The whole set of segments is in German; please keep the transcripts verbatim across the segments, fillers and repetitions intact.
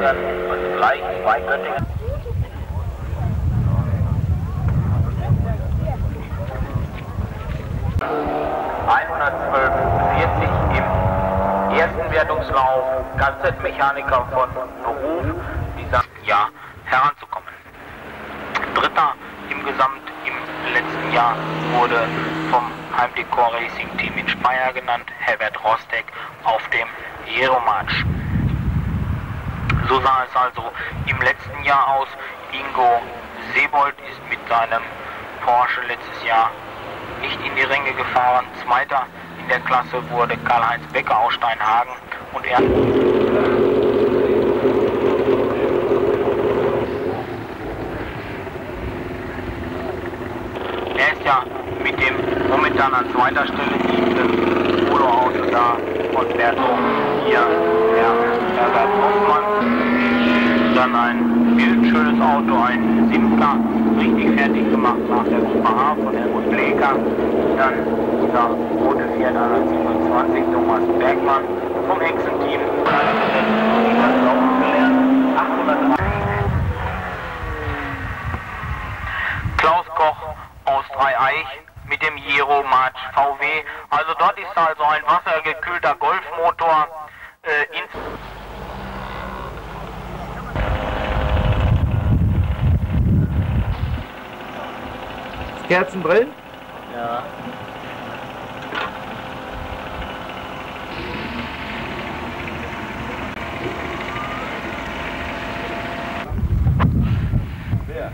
Göttingen und gleich bei Göttingen. hundertzwölf vierzig im ersten Wertungslauf, Kfz-Mechaniker von Beruf, dieser Jahr heranzukommen. Dritter im Gesamt im letzten Jahr wurde vom Heimdekor Racing Team in Speyer genannt, Herbert Rostek auf dem Aeromatch. So sah es also im letzten Jahr aus. Ingo Sebold ist mit seinem Porsche letztes Jahr nicht in die Ränge gefahren. Zweiter in der Klasse wurde Karl-Heinz Becker aus Steinhagen und er er ist ja mit dem momentan an zweiter Stelle liegenden Polo-Auto da von Berto hier der Herbert Hoffmann. Dann ein bildschönes Auto, ein Simca, richtig fertig gemacht nach der Gruppe H von Helmut Bleker. Dann dieser rote Fiat hundertsiebenundzwanzig, Thomas Bergmann vom Hexenteam. Klaus Koch aus Dreieich mit dem Aeromatch V W. Also dort ist also ein wassergekühlter Golfmotor äh, ins Kerzenbrillen? Ja. Wer?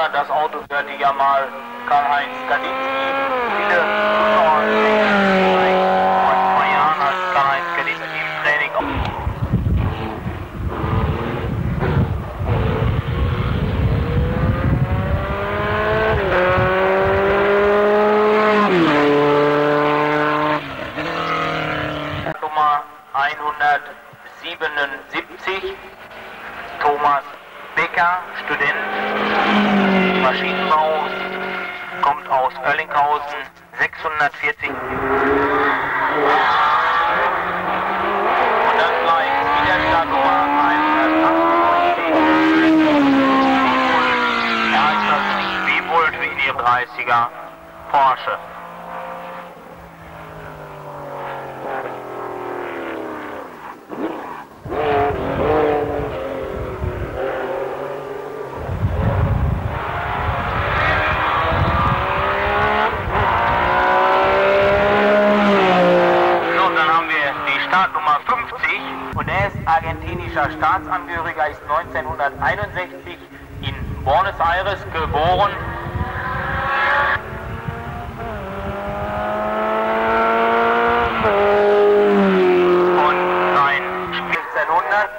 das Auto gehörte ja mal Karl-Heinz Gardinski. Viele Zuschauer vor zwei Jahren als Karl-Heinz Gardinski im Training. Nummer hundertsiebenundsiebzig, Thomas Becker, Student Maschinenbau, kommt aus Oerlinghausen, sechshundertvierzig. Und dann gleich wieder Startnummer hundertachtundneunzig. Er heißt also nicht B-Volt wie in ihrem dreißiger Porsche. Startnummer fünfzig und er ist argentinischer Staatsangehöriger, ist neunzehnhunderteinundsechzig in Buenos Aires geboren. Und sein neunzehnhundert.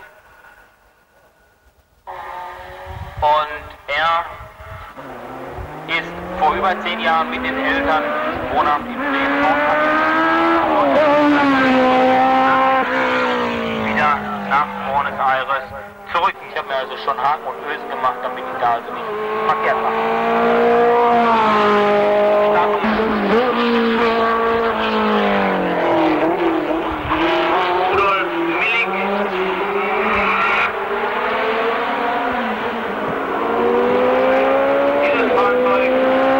Und er ist vor über zehn Jahren mit den Eltern wohnhaft in Bremen nach Buenos Aires zurück. Ich habe mir also schon Haken und Ösen gemacht, damit ich da also nicht verkehrt mache. Rudolf Millig. Dieses Fahrzeug.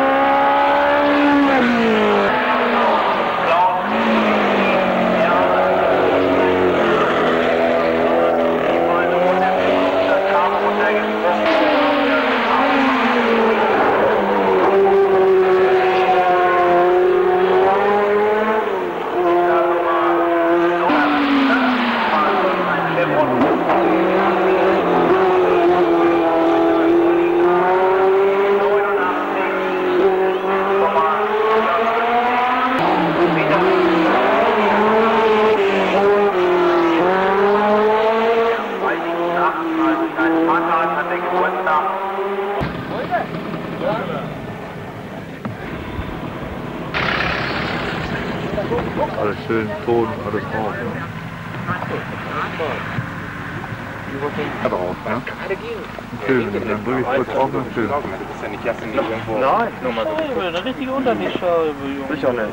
Alles schön, Ton, alles drauf. Ne? Aber auch, ne? Schön, dann drücke ich kurz auf und schön. Das ist ja nicht Jassen, nicht irgendwo. Nein, nur mal so. Eine richtige Untermischscheibe, Junge. Ich auch nicht.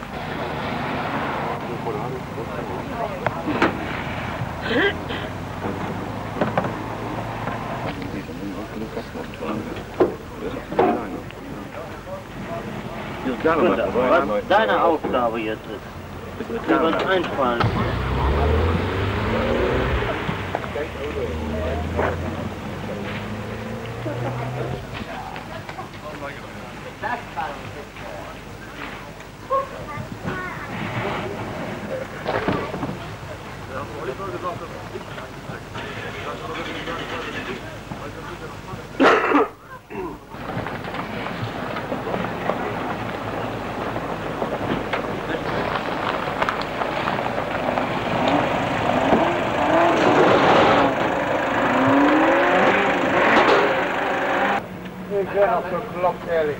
Was deine Aufgabe jetzt ist, wird dir was einfallen. Ik ben al zo klopt ehrlich.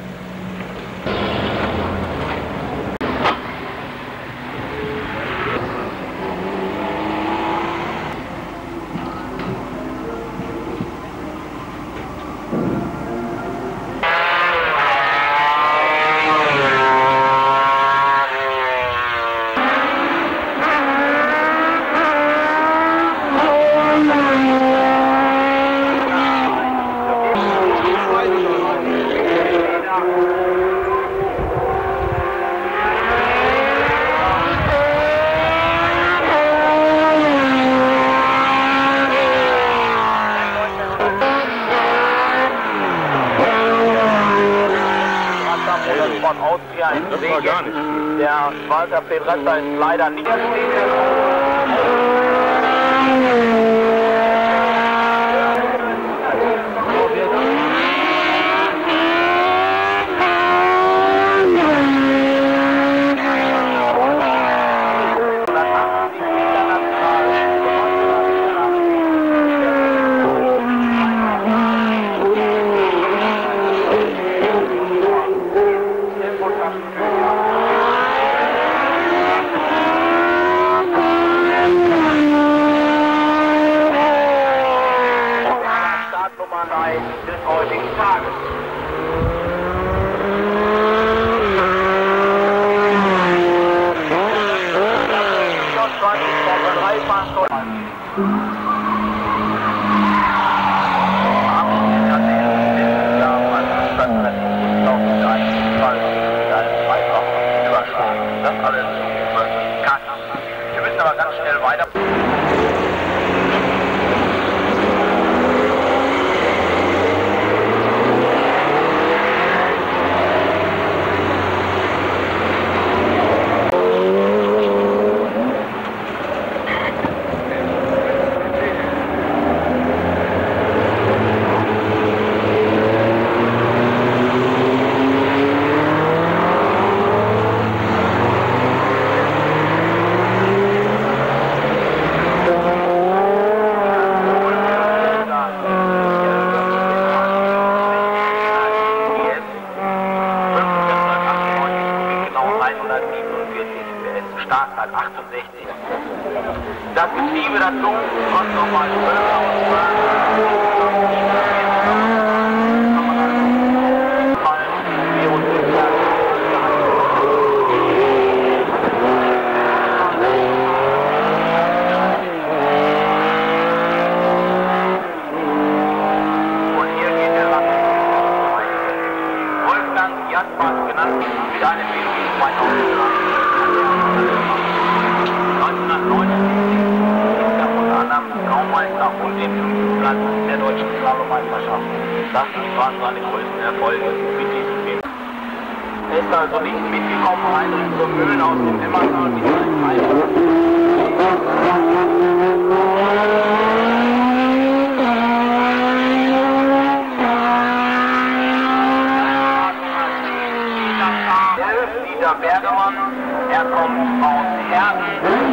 Das war gar nicht. Der Walter Pedressa ist leider nicht. Tages. Das alles kann. Wir müssen aber ganz schnell weiter. Startzahl achtundsechzig. Das Getriebe dazu kommt nochmal und hier geht der Land. Wolfgang Jaspers genannt mit einem Melodie zweitausenddrei. neunzehnhundertneunundsiebzig ist er unter anderem Traumeister und den fünften Platz der deutschen Slalom-Meisterschaft. Das waren seine größten Erfolge mit diesem Film. Er ist also nicht mitgekommen, Heinrich zur Mühlen aus dem Emmertal mit seinen Teilungen. Dieter Bergemann, er kommt aus Herden.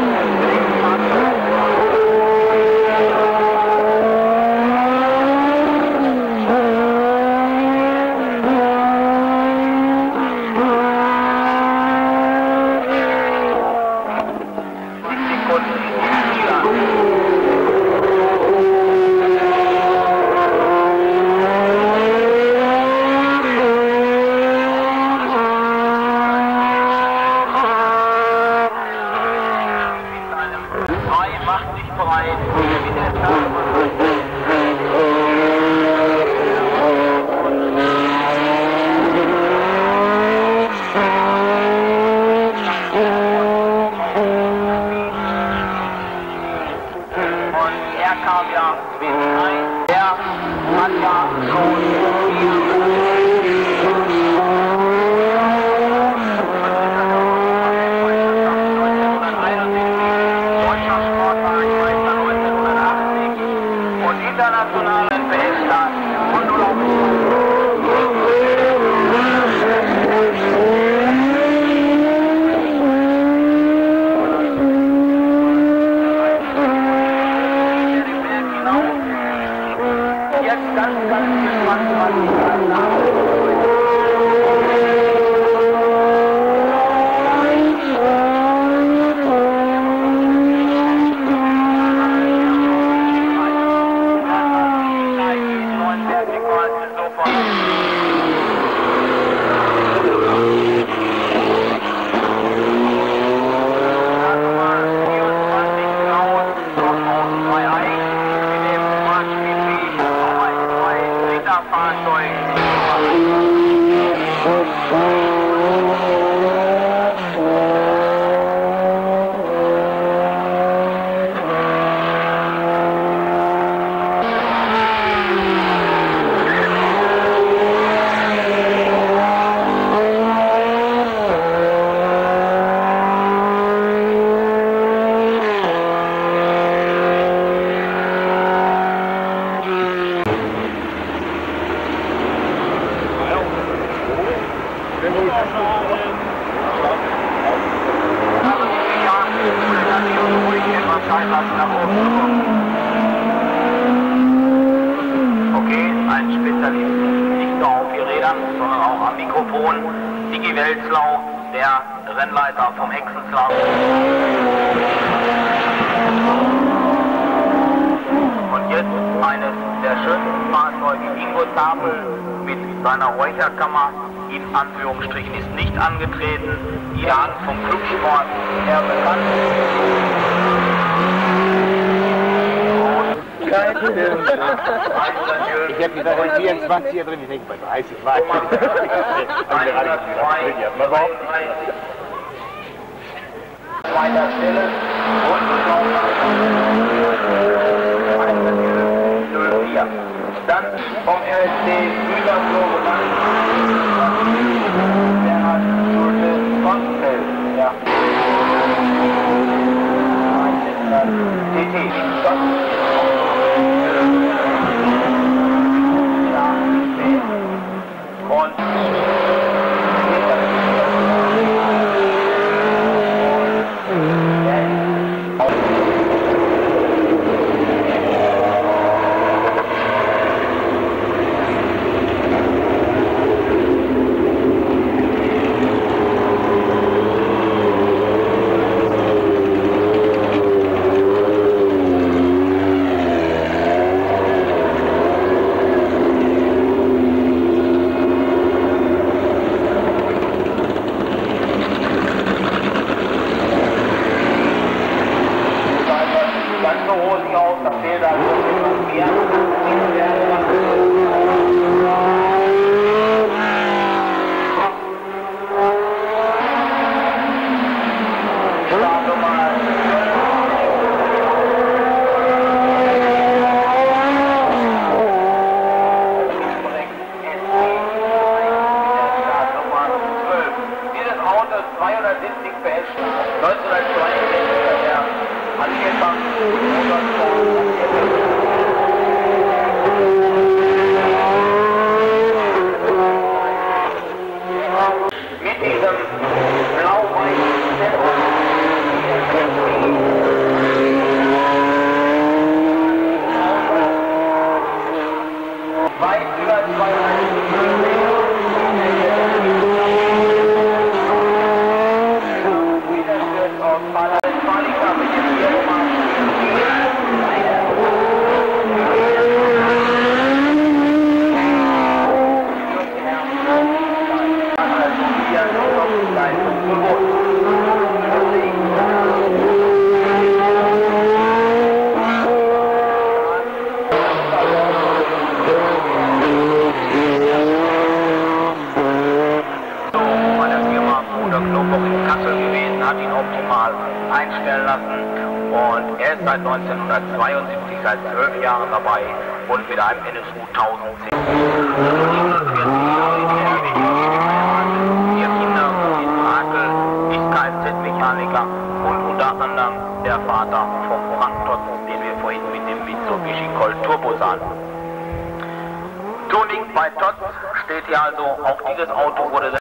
Macht sich bereit, wie der und er kam ja mit rein. Er hat ja schon internationalen B S-Start von null auf jetzt ganz, ganz gespannt, was ich Okay, ein Spezialist, nicht nur auf Rädern, sondern auch am Mikrofon. Digi Welzlau, der Rennleiter vom Hexenslalom. Und jetzt eines der schönsten Fahrzeuge, Ingo Zapel. seiner Räucherkammer, in Anführungsstrichen, ist nicht angetreten. Jan vom Clubsport her bekannt. Kein Film. Ich habe gesagt, wenn vierundzwanzig hier drin, ich denke bei dreißig war ich. Zweiter Stelle und null vier. Dann vom R S C Gütersloh genannt. Bernhard Schulte Konfeld. Ja. T T. Und zweihundertsiebzig P S, neunzehnhundertzweiundsechzig hat er angefangen, mit diesem blau-weißen Zentrum weit über zweihundertsiebzig Kilometer. Hat ihn optimal einstellen lassen und er ist seit neunzehnhundertzweiundsiebzig, seit zwölf Jahren dabei und mit einem N S U tausendzehn. Vier Kinder in Rakel, ist Kfz-Mechaniker und unter anderem der Vater vom Frank Totz, den wir vorhin mit dem Mitsubishi Colt Turbo sahen. Tuning bei Totz steht hier also, auch dieses Auto wurde